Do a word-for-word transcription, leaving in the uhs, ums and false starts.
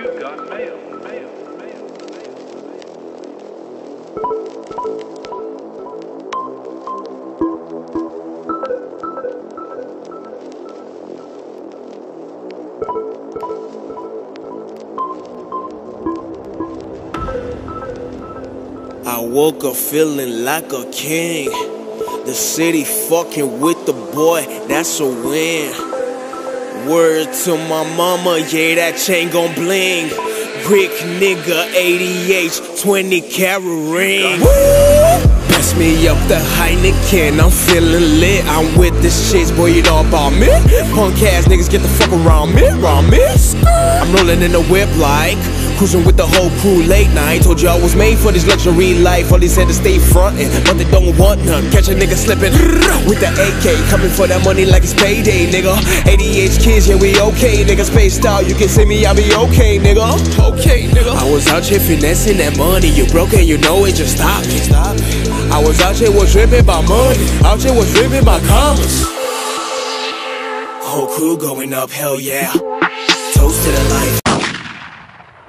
You've got mail, mail, mail, I woke up feeling like a king. The city fucking with the boy, that's a win. Word to my mama, yeah, that chain gon' bling. Rick nigga, eighty-eight, twenty carat ring. Pass me up the Heineken, I'm feeling lit. I'm with the shits, boy, you know about me. Punk ass niggas get the fuck around me, around me. I'm rolling in a whip like cruising with the whole crew late night. Told you I was made for this luxury life. All they said to stay frontin', but they don't want none. Catch a nigga slippin' with the A K, coming for that money like it's payday, nigga. eighty-eight kids, yeah, we okay, nigga. Spaced out, you can see me, I be okay, nigga. Okay, nigga. I was out here finessing that money. You broke and you know it, just stop it. Stop it. I was out here was drippin' by money. Out here was drippin' by commas. Whole crew going up, hell yeah. Toast to the life.